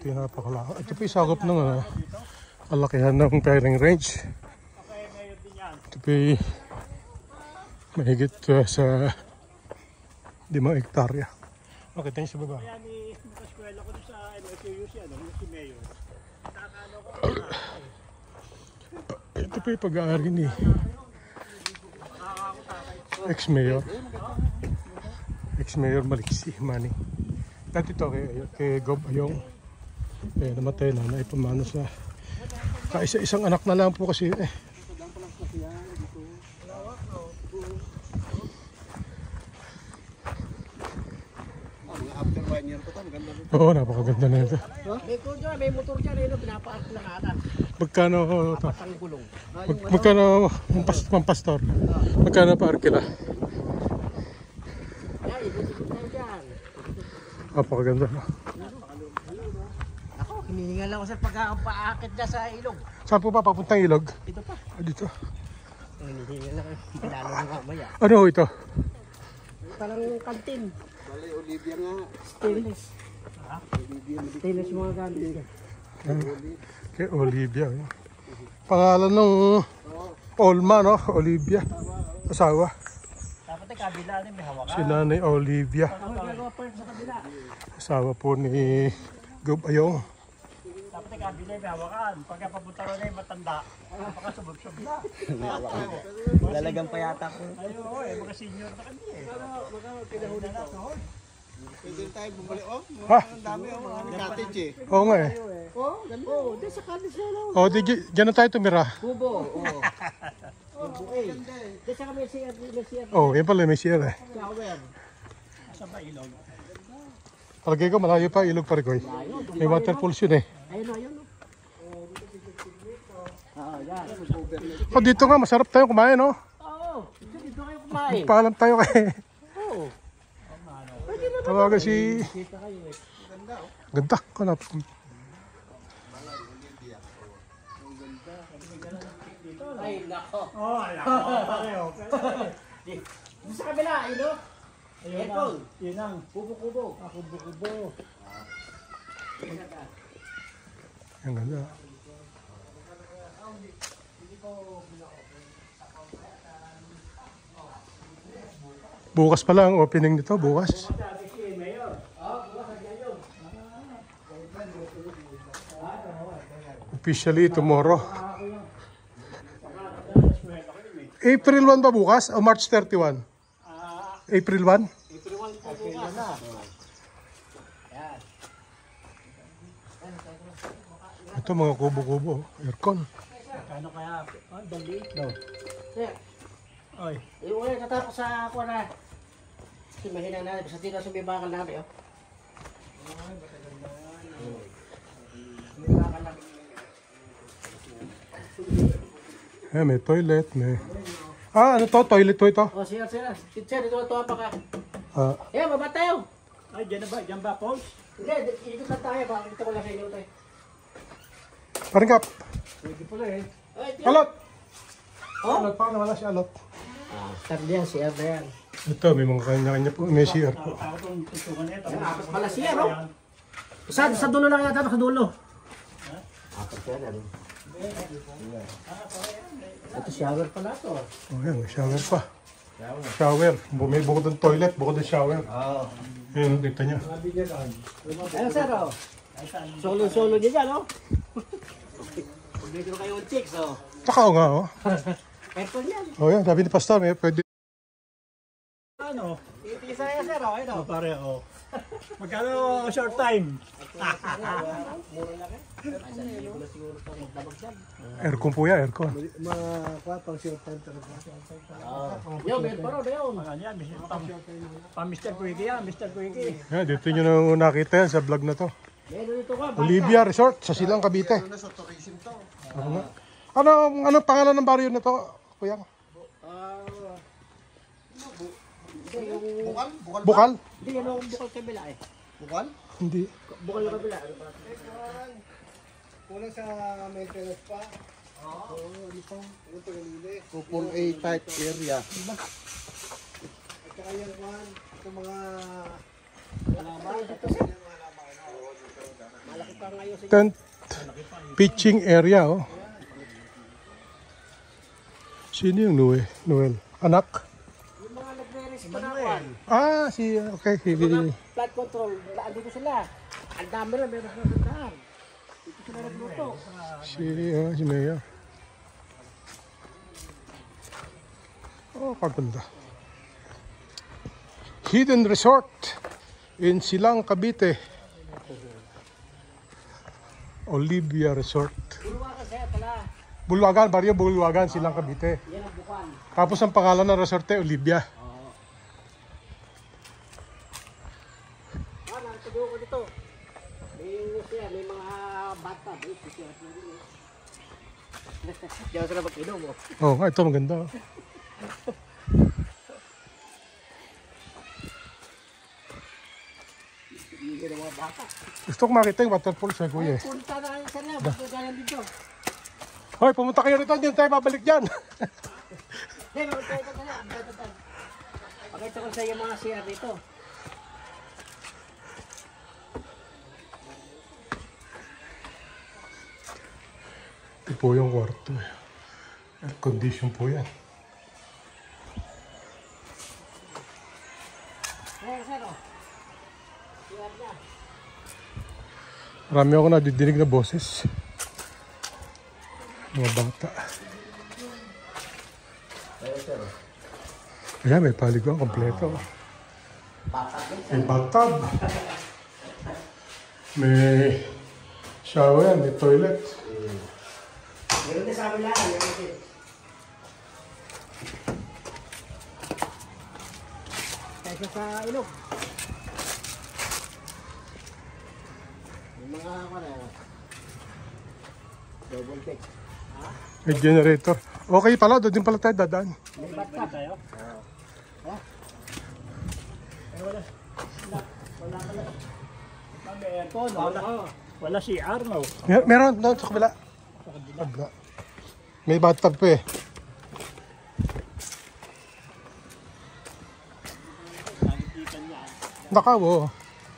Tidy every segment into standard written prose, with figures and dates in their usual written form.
yung napakalaki. Ito po yung sakop ng kalakihan ng firing range. Ito po yung mahigit sa 5 hektarya. Makita niyo sa baba. Ito po yung pag-aari ni ex-mayor Maliksi Manny. Dati ito kay Gob Ayong namatay na, naipamano sa kaisa-isang anak na lang po kasi After 1 year pa ito, maganda rin. Oo, napakaganda na ito. May motor dyan, pinapaak na ata. Magkano ito? Patang gulong. Magkano pampastor? Magkano pa arkila? Napakaganda na. Ako, hinihingal lang ako sa pagkakapaakit na sa ilog. Saan po ba papuntang ilog? Ito pa. Dito. Hinihingal lang ako. Pinalo ng kamaya. Ano ho ito? Parang kantin. Bali, Olivia nga. Stainless. Stainless mga gamit. Kay Olivia. Pangalan ng Olma, no? Olivia. Asawa. Dapat ay kabila rin, may hawakan. Si Nanay Olivia. Magagawa pa sa kabila. Asawa po ni Gob Ayong. Dapat ay kabila, may hawakan. Pagka papunta rin ay matanda. Baka subog-subog na. Lalagang pa yata ko. Ayun, mga senior na kami eh. Pinahuli na ito. Pwede tayo bumalik. Oh, Ha? ang dami oh, mga cottage eh. Oo nga eh. Oh, ganda. Oh, di sa cottage na lang. O, dyan na tayo tumira. Kubo. Oh. Kubo eh. Di sa kami siya. Oh, yan pala may CR eh. Shower. Sa ba ilog? Palagay ko malayo pa, ilog pa rin. May waterfalls yun eh. Ayun o, ayun o. Yan. O, dito nga, masarap tayo kumain, no? Oo. Dito kayo kumain. Paalam tayo kay... Oo. Tawagan si... Ganda ko na. Ay, nako. Oh, nako. Sa kabila, ayun o. Apple. Yun ang. Kubo-kubo. Kubo-kubo. Ang ganda. Bukas pa lang opening nito, bukas. Officially tomorrow. April 1 ba bukas o March 31? April 1? April 1 po bukas. Ito mga kubo-kubo, aircon. Ano kaya? Dali. No. Oy. Yung tatapos sa ako na. Kasi mahina na. Basta dito sa bibakal namin. Ay, bataganda yan. Bibakal namin. May toilet, may... ano to? Toilet to ito? Oh, sir. Sir, dito ito pa ka. Baba tayo. Ay, dyan na ba? Dyan ba, Paul? Hindi, dito na tayo. Bakit dito ko lang sa inyo tayo. Parang kap. Pwede pala eh. Alot! Oh? Alot, paano wala si Alot? Sabi niya, CR na yan. Ito, may mga kanya-kanya po. May CR po. Apat pala CR, oh. Sa dulo lang yata, sa dulo. Apat yan, ano? Ito shower pala ito. Oh, yan, may shower pa. Shower. May bukod ng toilet, bukod ng shower. Oo. Ayun, kita niya. Ayun, sir, oh. Solo-solo niya dyan, oh. Dito kayo yung chicks, oh. Tsaka nga, oh. Aircon yan. Oh, yan, sabi ni Pastor, may pwede. Ano? Isa yan, sir, oh. Ito. Pare, oh. Magkano short time? Mura na ka? Siguro ito magdabag dyan. Aircon po yan, aircon. Mga pang short time talaga. Yo, meron pa rin, yun. Ano yan? Pang Mr. Quickie yan, Mr. Quickie. Yan, dito nyo na nakita yan sa vlog na to. Meron dito ka, Olivia Resort sa Silang, Cavite. Ano sa tourism to? Ano pangalan ng baryo nito, kuya? Bukal? Bukal ba? Bukal? Hindi, ano akong bukal kabila eh. Bukal? Hindi. Bukal yung kabila. Kulang sa maintenance pa. Oo. Ano pa? Ano pa yung huli? Kupon A type area. At saka yan man, ito mga halaman. Malaki pa ngayon sa Tent pitching area, oh. Sino yung Noel? Anak? yung mga nagre-rescue na ako. Ah, okay. Flight control, andito sila. Ang dami na, meron sila sa daan. Dito sila nagluto. Si Mayor. Oh, kaganda. Hidden Resort in Silang, Cavite. Olivia Resort. Bulwakan sa'yo pala. Bulwagan, Barrio Bulwagan, Silang, Cavite. Yan ang bukan. Tapos ang pangalan ng resort ay Olivia. Nakatuloy ko dito. May mga bata. Diyan sila mag-inom mo. Oh, ito maganda. Oh. Hindi na mga bata. Gusto ko makita yung waterfall sa kuya. Punta na kayo sila. Magkagalan dito. Hoy, pumunta kayo rito. Hindi tayo babalik dyan. Hey, magkagalan tayo. Magkagalan. Pakita ko sa iyo mga CR dito. Ito po yung kwarto. Air condition po yan. Hey, sino? CR na. Marami ako nadidinig na boses. Mga bata. Ayan, may paliguan kompleto. May bathtub. May shower yan, may toilet. Meron din sa amin lang. Meron din. Kaysa sa ilog. Yung mga double deck. May generator. Okay pala, doon din pala tayo dadaan. May bathtub. May aircon, wala CR, no? Meron, doon sa kabila. Kabila. May bathtub pa eh. Nakaw, oh.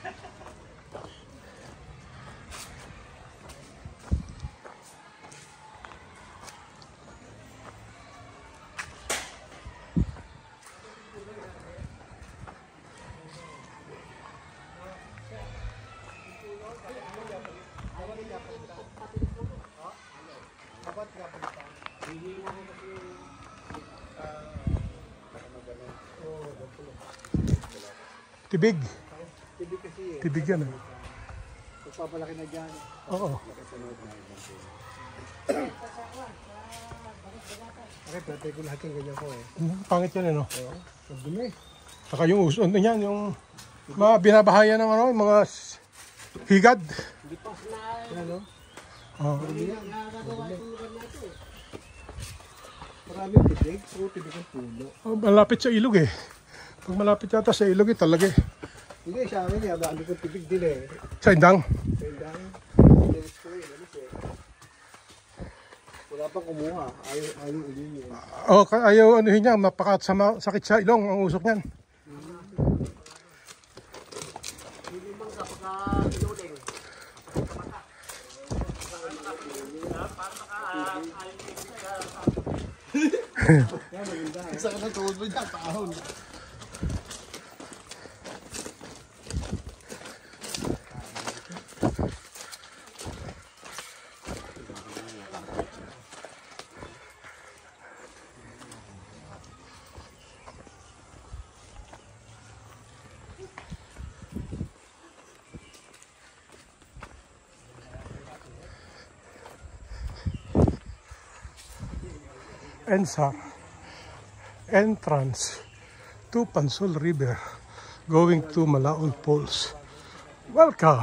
Tibig. Tibig yan eh. Papalaki na dyan. Oo. Bakit natin ko lahat yung ganyan ko eh. Pangit yan eh, no? Ang dumi. Saka yung uso niyan, yung mga binabahayan ng ano, yung mga higad. Yan no? Oh. Maraming tibig. Puro tibig ang puno. Malapit sa ilog eh. Pag malapit yata sa ilog eh, talaga eh. Hindi, sa amin eh. Dami kong tibig din eh. Sa Indang. Kailangan. Linis ko eh. Linis eh. Wala pang kumuha. Ayaw ulihin yun. Oh, ayaw anuhin niya, sakit sa ilong ang usok niyan. Hindi man kapag ilodeng. Isa ka na tuhod mo dyan. Paahon. ENSAR entrance to Pansol River going to Malaon Falls. Welcome!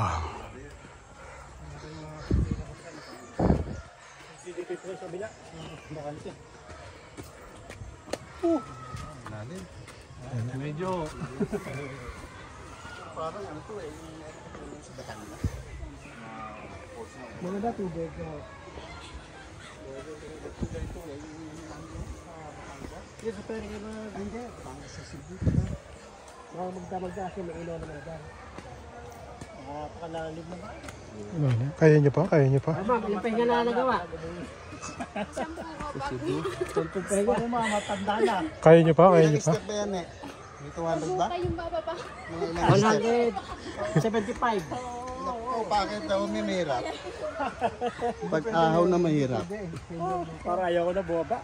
Medyo Maganda tubig. Yes, pero hindi hindi. Baka sa Cebu. Baka magdamag-dasi, may ilaw naman dyan. Napakalalim naman. Ano, kaya niyo pa? Kaya niyo pa? Ma'am, ilang pahinga na nagawa? Tuntun pa mo mga matanda na. Kaya niyo pa? Kaya niyo pa? Step ba yan eh? May 200 ba? Kayong bababa. Mga ilang step? 175. Naku, bakit daw may mahirap? Pag ahaw na mahirap. Para ayaw ko na bumaba.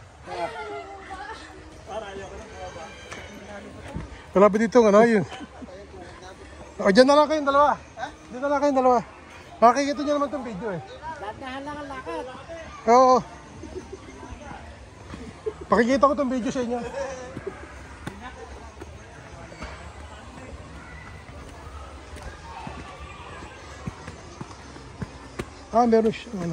Wala ba dito ano yun? O, dyan na lang kayong dalawa. Dyan na lang kayong dalawa. Makikita nyo naman itong video eh. Dahan lang ang lakad. Oo. Pakikita ko itong video sa inyo. Meron siya. Ano.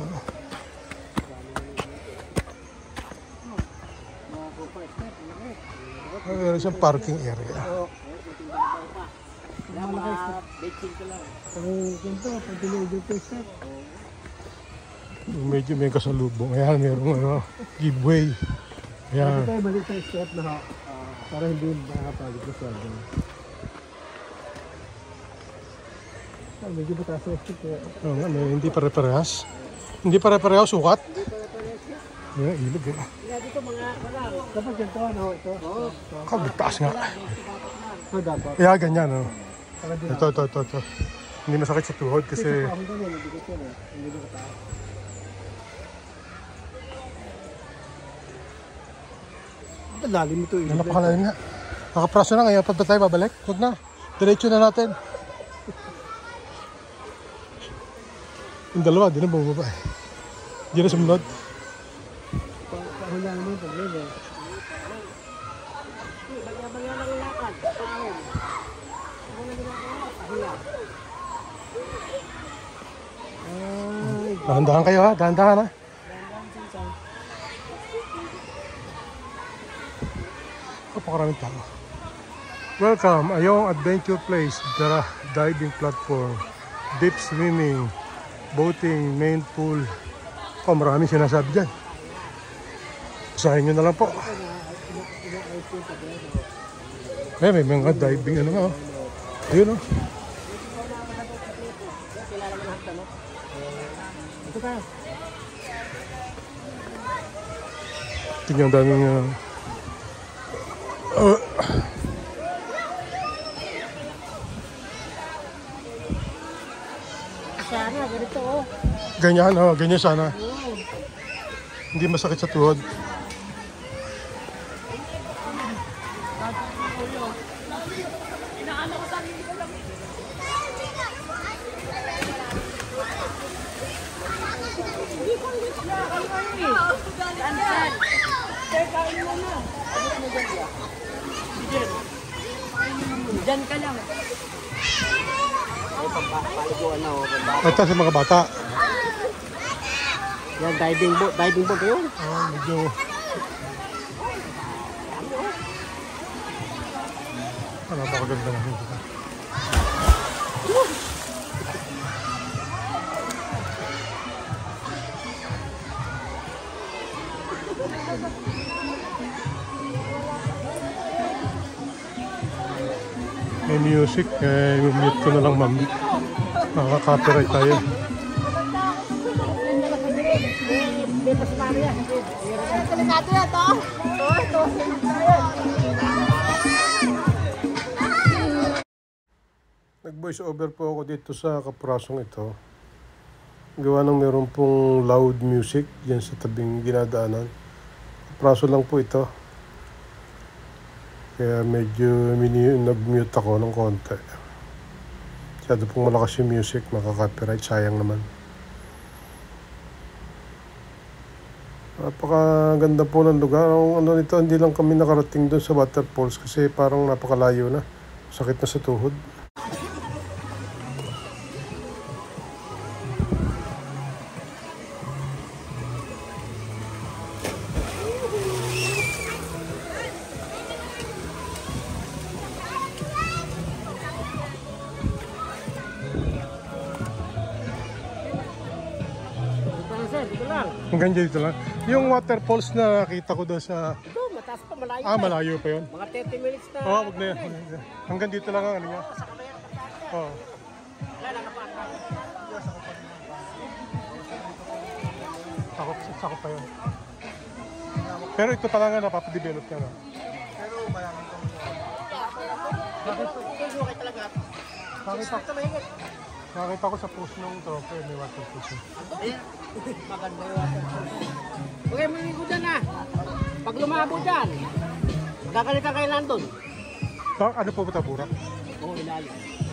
Meron siyang parking area. Medyo may kasalubong. Ayan, merong ano, giveaway. Ayan. Tayo mali sa step na ho. Para hindi makapagod na siya. Medyo bataas sa step kaya. Oo nga, hindi pare-parehas. Hindi pare-parehas sukat. Ayan, ilog eh. Dito mga wala. Kapag ganito ano ito? Oo. Kabigtaas nga. So dapat. Kaya ganyan, no? Ito. Hindi masakit sa tuhod kasi Ako ganyan, hindi ko siya. Hindi ko kataas. Ang lalim ito eh. napakalalim nga. Nakapraso na ngayon. Pag ba tayo babalik? Huwag na. Diretso na natin. Yung dalawa, di na bumaba eh. Di na sumunod. Pahula naman ito. Bagya-bagya lang ang lakad. Pahon. Dahan-dahan kayo ha. Dahan-dahan ha. Napakaraming tao. Welcome, Ayong Adventure Place, diving platform, deep swimming, boating, main pool. Maraming sinasabi dyan. Usahin nyo na lang po. May mga diving ano nga. Ayun o. Tingnan daming Sana, ganito oh. ganyan, ganyan sana. Hindi masakit sa tuhod. Diyan ka lang. Ay, paliguan na oh. Ito sa mga bata. Yan, diving boat yun. Medyo napakaganda na. May music, mute ko na lang ma'am. Makaka-copyright tayo. Nag-voice over po ako dito sa kaprasong ito. Gawa ng meron pong loud music dyan sa tabing ginadaanan. Kapraso lang po ito. Kaya medyo nag-mute ako ng konti. Masyado pong malakas yung music, makaka-copyright, sayang naman. Napakaganda po ng lugar. Ano nito, hindi lang kami nakarating doon sa waterfalls kasi parang napakalayo na. Sakit na sa tuhod. Hanggang dito lang. Yung waterfalls na nakita ko doon sa... Ito, mataas pa, malayo. malayo pa yun. Mga 30 minutes na. Oo, wag na yan. Hanggang dito lang ang ano niya. Sa kamay ang pagkakita. Oo. Wala, nakapasok sakop pa yun. Pero ito talaga napapadevelop niya na. Pero maraming kang Nakita ko sa post ng tropa, may waterproof. Maganda yung waterproof. Okay, maligo dyan na. Pag lumabo dyan, magkakalitan kayo lang doon. Ano po ba ito, burak? Oo, ilalim.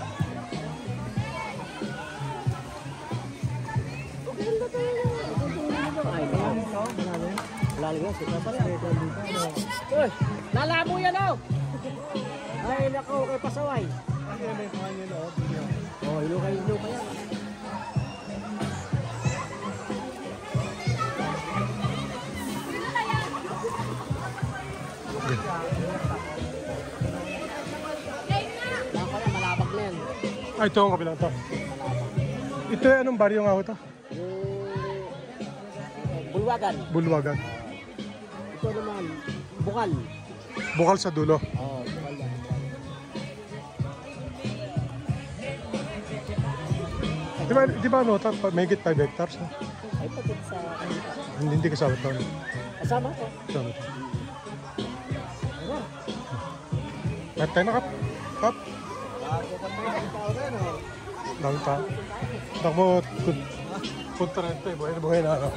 Ay, malalim yan. Sika pala. Uy, lalabo yan o. Ay, naku, kay pasaway. Oo, ilo kayo yan. Malabag na yan. Ay, ito ang kabilang ito. Ito anong baryo nga ito? Bulwagan. Bulwagan. Ito naman, bukal. Bukal sa dulo. Oo, bukal yan. Di ba ano, may higit 5 hectares? No? Ay, pagkat sa... Hindi kasama ito. Kasama to. Kasama ito. Lahat tayo na, Kap. Kap. Lang ta. Tak mo, punta rin ito eh. Buhay na ano.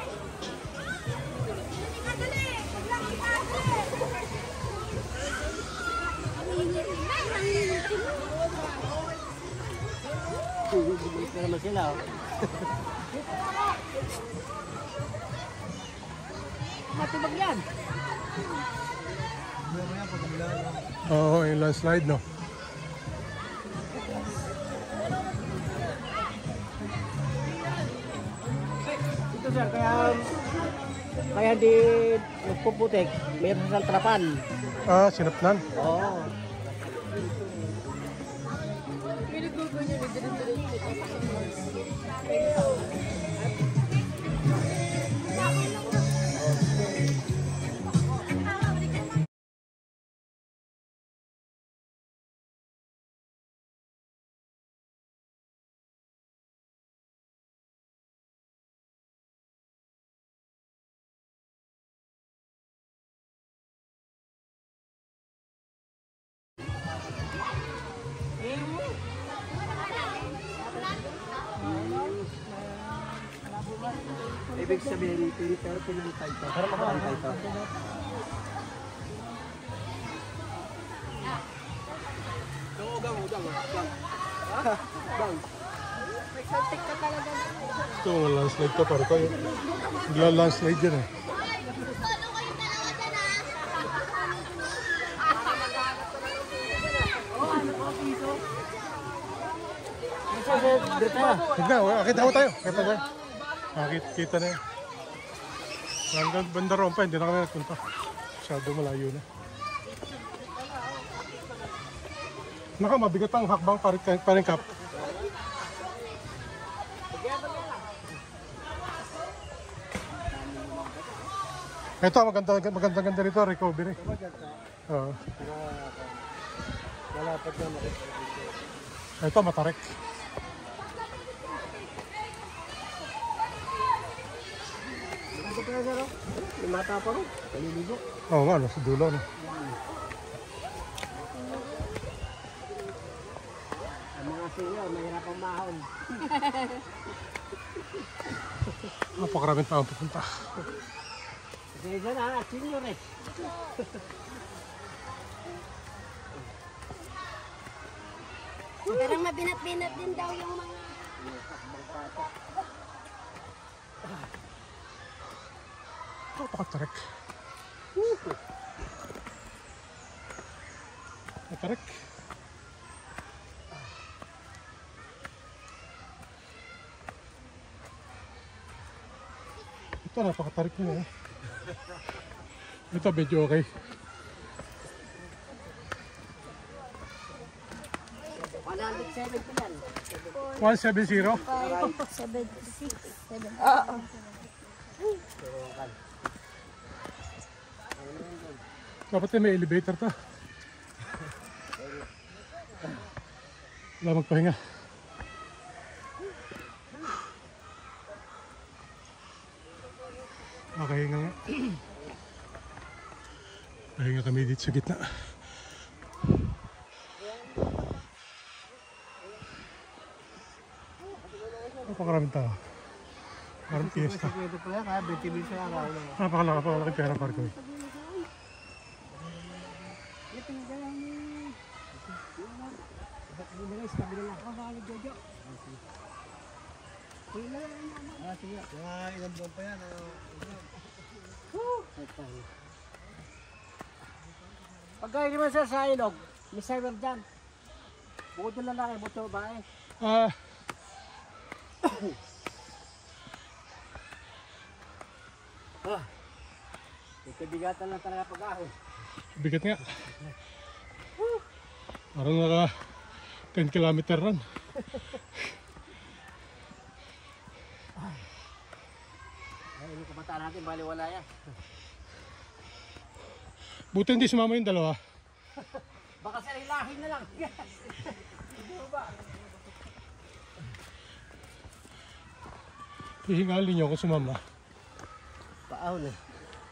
Bubulit na naman sila. Matubag yan. Oo, yung landslide, no? Ito sir, kaya di nagpuputik, mayroon sa trapan. Ah, sinapnan. Oo. Ibig sabihin, pero pinantay to. Pero makapantay to. Ito, landslide ka para tayo. Bigla landslide yan eh. Tignan, akit ako tayo. Kita tayo. Kita na yan. Hanggang Bandaron pa, hindi na kami nagpunta. Masyado malayo na. Naka, mabigat ang hakbang paring Kap. Ito, maganda rito, recovery. Oo. Malapad na Ito, matarik. Ito pa sir, may mata pa rin. Kaliligo. Oo nga, sa dulo. No? Ang mga senior, mahirap ang mahon. Napakaraming taong pupunta. Kasi isa na, senior eh. Parang mabinat-binat din daw yung mga... Napakatarik. Matarik. Ito, napakatarik nyo eh. Ito, medyo okay. 170 yan. 170? 576. Oo. Dapat may elevator to. Wala magpahinga. Makahinga nga. Pahinga kami dito sa gitna. Napakaraming tao. Parang fiesta. Ito pa yan, 20 minutes sa araw. Napakalaki pera parko. Ilang buwan pa yan. Pagka hindi man siya sa ilog, may server dyan. Bukod yung lalaki, bukod yung babae. Ikabigatan lang talaga pag-ahon. Bigat nga. Parang naka 10 kilometer run. Ay, yung kabataan natin, baliwala yan. Buti hindi sumama yung dalawa. Baka sila hilahin na lang. Hihingalin niyo kung sumama. Paahon eh.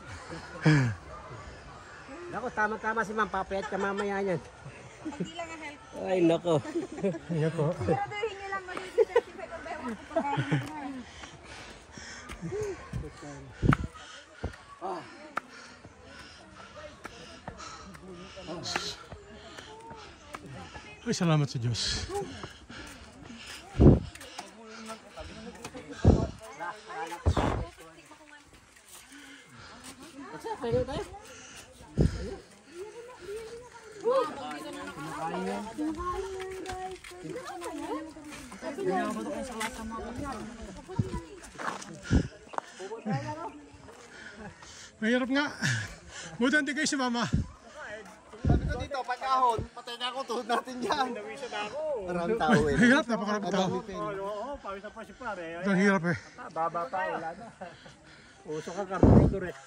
Nako, tama-tama si Ma'am. Papayat ka mamaya niyan. Hindi lang ang help. Ay, nako. Ingat po. Siguraduhin niyo lang magiging certificate of bewang ko pagkain. Ay, salamat sa Diyos. Pwede tayo? Mahirap nga. Buti hindi kayo sumama. Sabi ko dito, pagkahon, patay na ako, tuhod natin yan. Maraming tao eh. Hirap, napakaraming tao. Oo, pawis na pa si pare. Ang hirap eh. Baba pa, wala na. Uso ka karnito rin.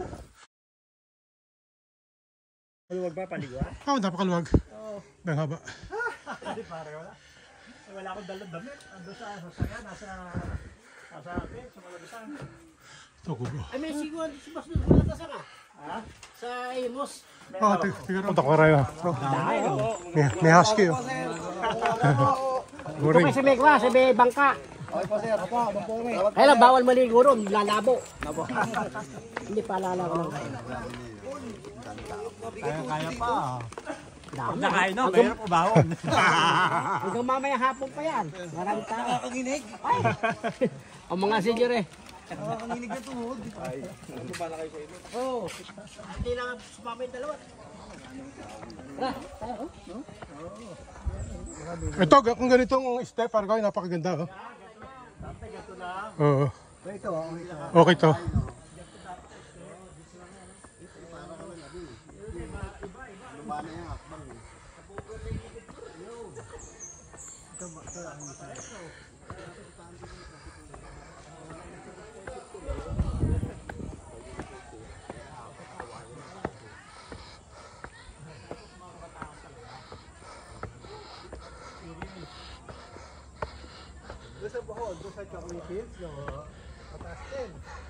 Maluwag ba paliguan? Napakaluwag. Ang haba. Hindi pare, wala. Wala akong dalang damit. Ando sa sasakyan, nasa atin, sa malabisan. Ito ko bro. Ay, may siguro si Boss Luz wala ka saka. Ha? Sa Imos. Tiga rin. Punta ko rin na. May husky oh. Ito Guring. kasi may kwa, sa may bangka. Okay po sir. Opo, po kami. Kaya lang, bawal maligo ron, lalabo. Hindi pa alala ko lang kayo. Kaya pa. Dami. Nakain na, mayroon po bahon. Hanggang mamaya hapon pa yan. Maraming tao. Nakakaginig. Ay. Ang mga senior eh. Nakakaginig na tuhod. Ano ba na kayo sa ilo? Oo. Hindi lang sumama yung dalawa. Tara, tayo. Ito, kung ganitong step, parang napakaganda oh. Oo. Ito, Okay to. lumana yung hakbang eh. Doon sa Bohol, doon sa Chocolate Hills, no? Mataas din.